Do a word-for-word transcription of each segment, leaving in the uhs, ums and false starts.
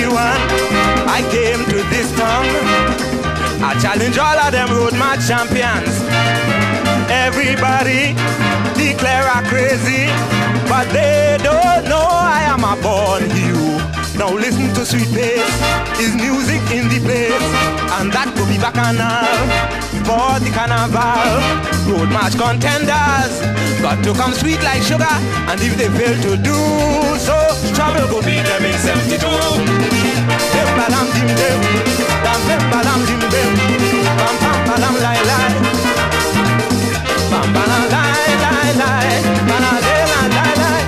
seventy-one, I came to this town. I challenge all of them road march champions. Everybody declare I crazy, but they don't know I am a born hero. Now listen to sweet bass, is music in the place, and that could be bacchanal for the carnival. Road march contenders got to come sweet like sugar, and if they fail to do so, trouble go beat them in seventy-two. Dim balam dim dim, dam dim balam dim dim, bam bam balam lai lai, bam balam lai lai lai, balam lai lai lai lai.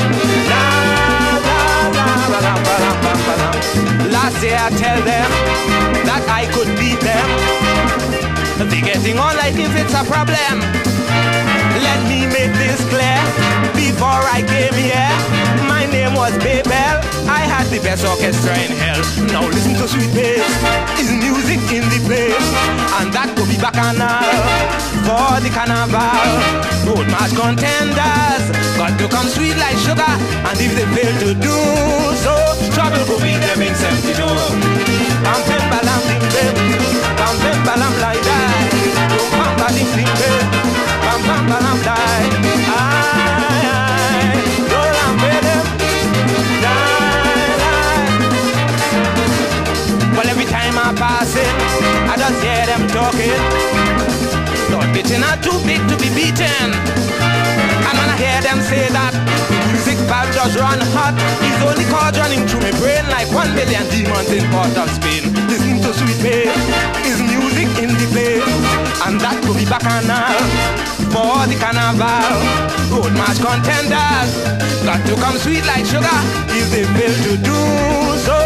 Last year I tell them that I could beat them. They getting on like if it's a problem. Let me make this clear. Before I came here, my name was Babel. I had the best orchestra in hell. Now listen to sweet bass, is music in the place, and that could be bacchanal for the carnival. Road march contenders got to come sweet like sugar, and if they fail to do so, trouble go beat them in seventy-two. Bam bam balam ding bam, bam bam balam like that. Bam bam ding ding bam, bam bam balam die. Aye aye, don't lam them die die. Well, every time I pass it, I just hear them talking. Lord, bitchin' are too big to be beaten. And when I hear them say that music vibe just run hot, it's only chords running through my brain like one million demons in Port of Spain. Listen to sweet bass, is music in the place, and that could be bacchanal for the carnival. Road march contenders got to come sweet like sugar, if they fail to do so,